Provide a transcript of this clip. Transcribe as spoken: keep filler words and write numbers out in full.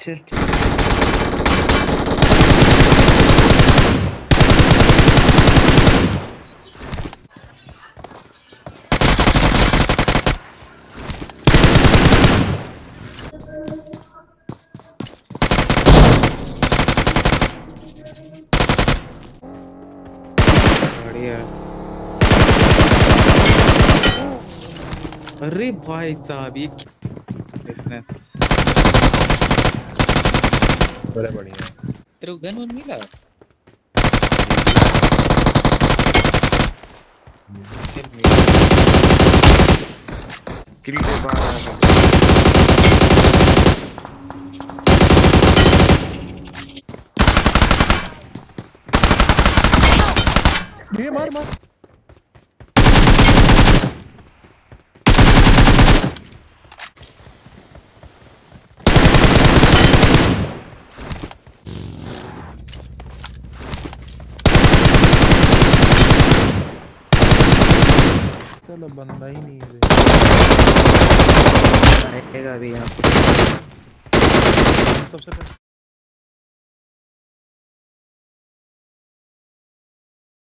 चल ठीक। बढ़िया। अरे भाई साहब ये इतना बड़े बढ़िया। तेरे को गन वन मिला? चल मिला। किल के बाद ये मार मार। चलो बंदा ही नहीं है रहेगा अभी यहाँ पे सबसे